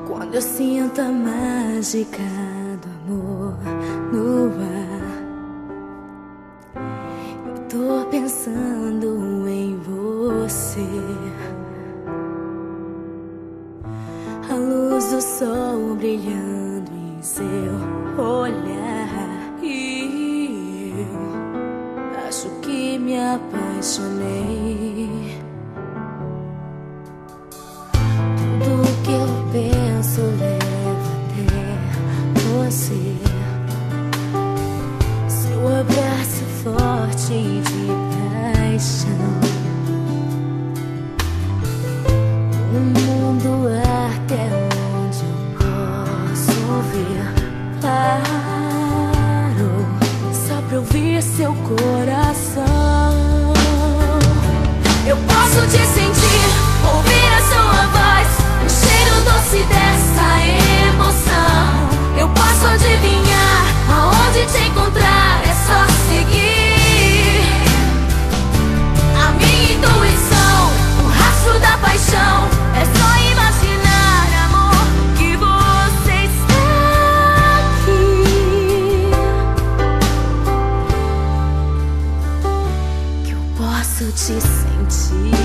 Quando eu sinto a mágica do amor no ar, eu tô pensando em você. A luz do sol brilhando em seu olhar, e eu acho que me apaixonei. Tudo que eu penso leva até você. Seu abraço forte de paixão. O mundo até onde eu posso ver parou só pra ouvir seu coração. Eu posso te sentir, ouvir a sua voz, o cheiro doce dessa emoção. Eu posso adivinhar aonde te encontrar, é só seguir a minha intuição, o rastro da paixão. É só imaginar, amor, que você está aqui, que eu posso te sentir.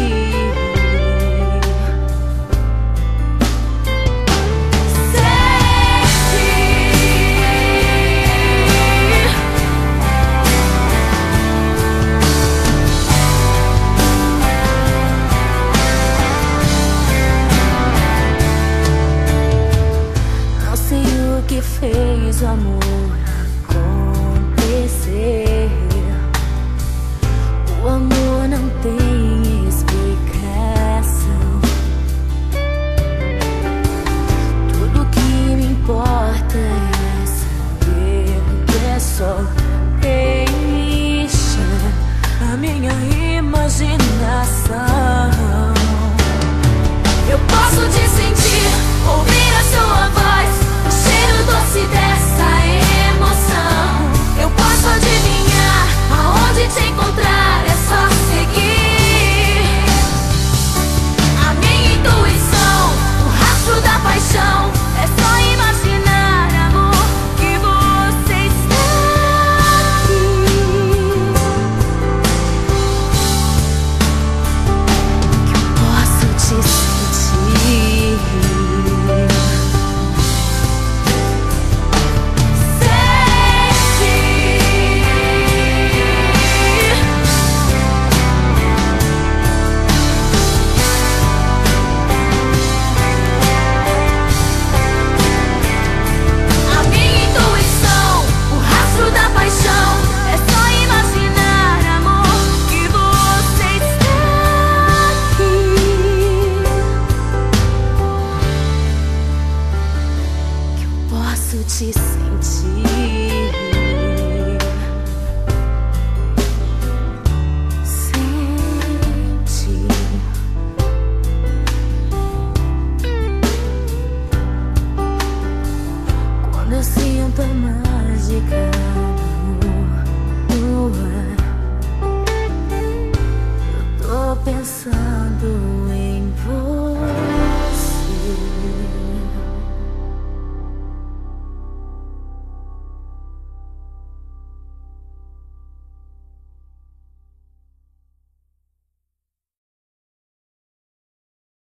Que fez o amor acontecer. O amor não tem explicação. Tudo que me importa é saber que é só deixa a minha imaginação. Eu posso te sentir, ouvir a sua voz, doce dessa emoção. Eu posso adivinhar aonde te encontrar, é só seguir a minha intuição, o rastro da paixão. É só imaginar, amor, que você está aqui, que eu posso te sentir. Te sentir.